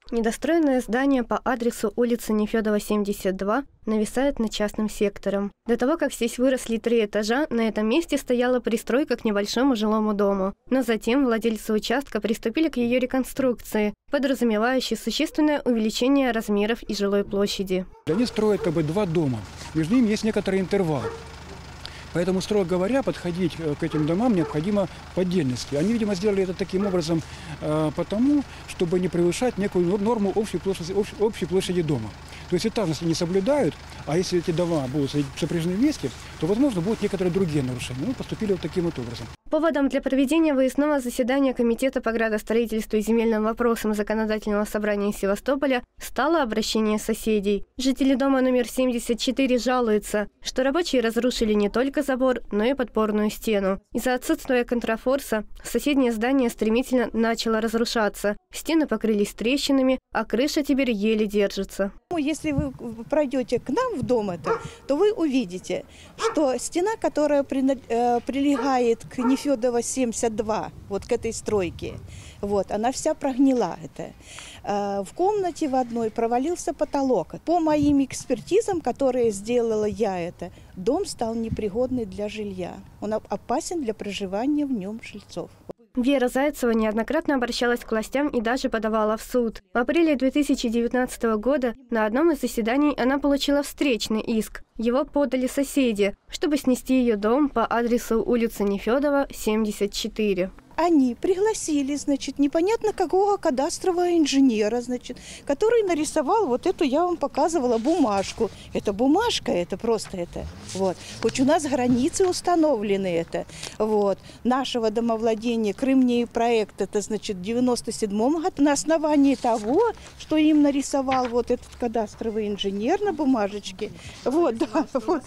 Недостроенное здание по адресу улицы Нефёдова, 72 нависает над частным сектором. До того, как здесь выросли 3 этажа, на этом месте стояла пристройка к небольшому жилому дому. Но затем владельцы участка приступили к ее реконструкции, подразумевающей существенное увеличение размеров и жилой площади. Они строят как бы 2 дома. Между ними есть некоторый интервал. Поэтому, строго говоря, подходить к этим домам необходимо по отдельности. Они, видимо, сделали это таким образом потому, чтобы не превышать некую норму общей площади дома. То есть этажности не соблюдают, а если эти дома будут сопряжены вместе, то, возможно, будут некоторые другие нарушения. Мы поступили вот таким вот образом. Поводом для проведения выездного заседания Комитета по градостроительству и земельным вопросам Законодательного собрания Севастополя стало обращение соседей. Жители дома номер 74 жалуются, что рабочие разрушили не только забор, но и подпорную стену. Из-за отсутствия контрафорса соседнее здание стремительно начало разрушаться. Стены покрылись трещинами, а крыша теперь еле держится. Если вы пройдете к нам в дом, то вы увидите, что стена, которая прилегает к Нефёдова 72, вот к этой стройке, вот, она вся прогнила. В комнате в одной провалился потолок. По моим экспертизам, которые сделала я, дом стал непригодный для жилья. Он опасен для проживания в нем жильцов. Вера Зайцева неоднократно обращалась к властям и даже подавала в суд. В апреле 2019 года на одном из заседаний она получила встречный иск. Его подали соседи, чтобы снести ее дом по адресу улицы Нефёдова, 74. Они пригласили, непонятно какого кадастрового инженера, который нарисовал вот эту, я вам показывала, бумажку. Это бумажка, вот. Хоть у нас границы установлены, вот. Нашего домовладения, Крымний проект, в 97-м году, на основании того, что им нарисовал вот этот кадастровый инженер на бумажечке. Вот, да, вот.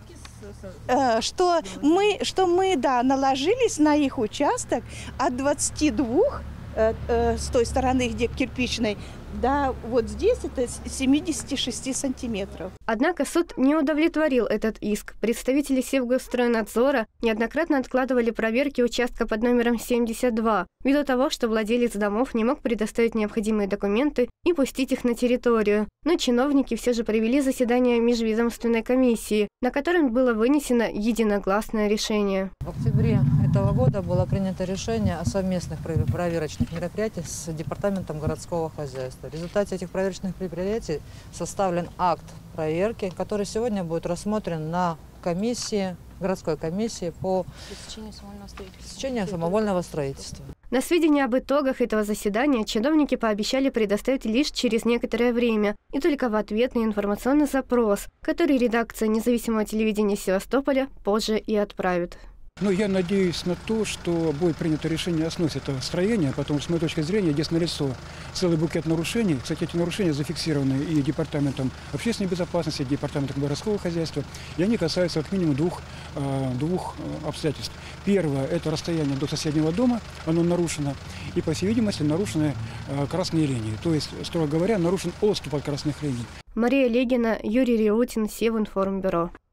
Что мы наложились на их участок от 22 с той стороны, где кирпичной, да, вот здесь это 76 сантиметров. Однако суд не удовлетворил этот иск. Представители Севгосстройнадзора неоднократно откладывали проверки участка под номером 72, ввиду того, что владелец домов не мог предоставить необходимые документы и пустить их на территорию. Но чиновники все же провели заседание межведомственной комиссии, на котором было вынесено единогласное решение. В октябре этого года было принято решение о совместных проверочных мероприятиях с Департаментом городского хозяйства. В результате этих проверочных мероприятий составлен акт проверки, который сегодня будет рассмотрен на комиссии, городской комиссии по пресечению самовольного строительства. На сведения об итогах этого заседания чиновники пообещали предоставить лишь через некоторое время и только в ответ на информационный запрос, который редакция независимого телевидения Севастополя позже и отправит. Ну, я надеюсь на то, что будет принято решение о сносе этого строения, потому что, с моей точки зрения, здесь налицо целый букет нарушений. Кстати, эти нарушения зафиксированы и Департаментом общественной безопасности, и Департаментом городского хозяйства, и они касаются как минимум двух обстоятельств. Первое – это расстояние до соседнего дома, оно нарушено, и, по всей видимости, нарушены красные линии. То есть, строго говоря, нарушен отступ от красных линий. Мария Легина, Юрий Реутин, Севинформбюро.